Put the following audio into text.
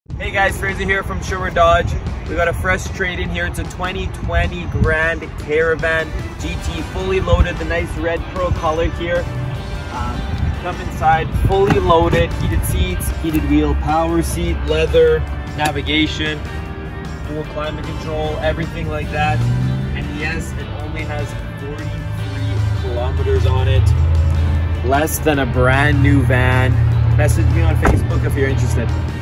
Hey guys, Fraser here from Sherwood Dodge. We got a fresh trade in here. It's a 2020 Grand Caravan GT, fully loaded, the nice red pearl color here. Come inside, fully loaded, heated seats, heated wheel, power seat, leather, navigation, dual climate control, everything like that. And yes, it only has 43 kilometers on it. Less than a brand new van. Message me on Facebook if you're interested.